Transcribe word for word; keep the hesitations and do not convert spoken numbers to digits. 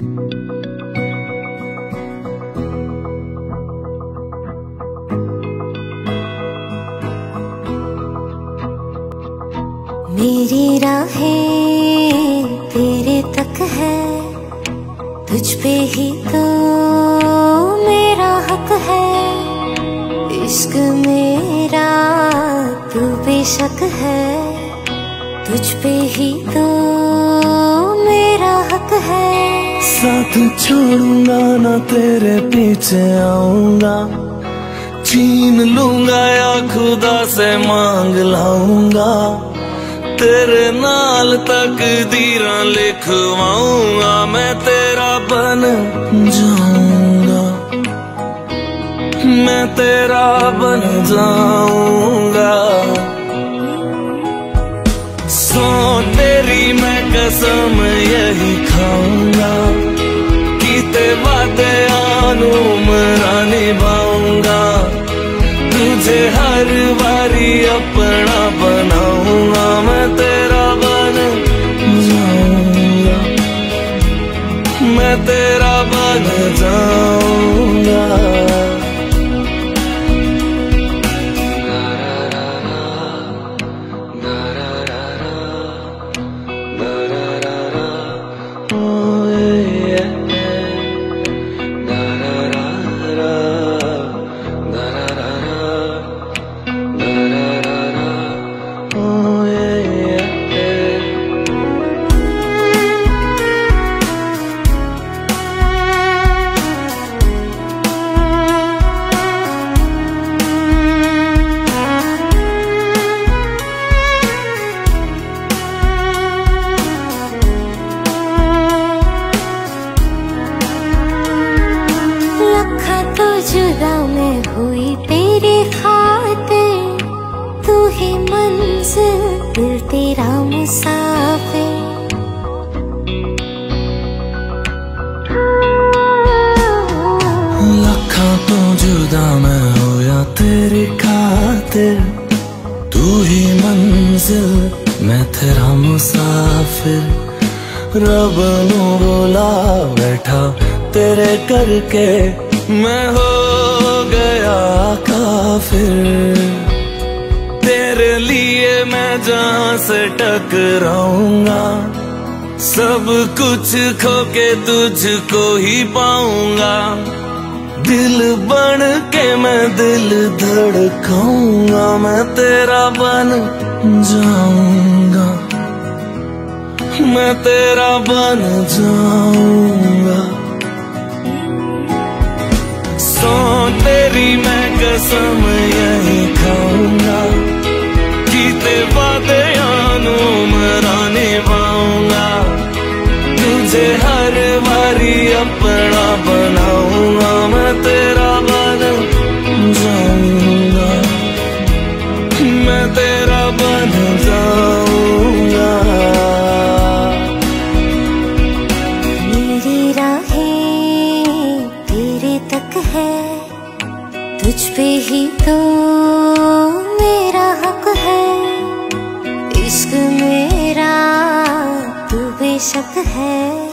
मेरी राहें तेरे तक है, तुझ पे ही तो मेरा हक है। इश्क मेरा तू बेशक है, तुझ पे ही तो मेरा हक है। साथ छोड़ूंगा ना तेरे पीछे आऊंगा, छीन लूंगा या खुदा से मांग लाऊंगा। तेरे नाल तकदीरां लिखवाऊंगा, मैं तेरा बन जाऊंगा, मैं तेरा बन जाऊंगा। सो तेरी मैं कसम यही खाऊंगा, कीते वादे आनू मरा निभाऊंगा। तुझे हर बारी अपना बनाऊंगा, मैं तेरा बन जाऊंगा, मैं तेरा बन जाऊंगा। जुदा मैं हुई तेरे खातिर, तू ही मंजिल दिल तेरा मुसाफिर। लखा तो जुदा मैं होया तेरी खातिर, तू ही मंजिल मैं तेरा मुसाफिर। रब नू बोला बैठा तेरे करके, मैं हो गया काफिर। तेरे लिए मैं जहां से टकराऊंगा, सब कुछ खो के तुझको ही पाऊंगा। दिल बन के मैं दिल धड़काऊंगा, मैं तेरा बन जाऊंगा, मैं तेरा बन जाऊंगा। सो तेरी मैं कसम यही खाऊंगा, कीते वादे आनू मरा निभाऊंगा। तुझे हर बारी अपना बनाऊंगा, मैं तेरा बन जाऊंगा, मैं तेरा बन जाऊंगा। मेरी राहें तेरे तक है, तुझ पे ही तो मेरा हक है। इश्क मेरा तू बेशक है,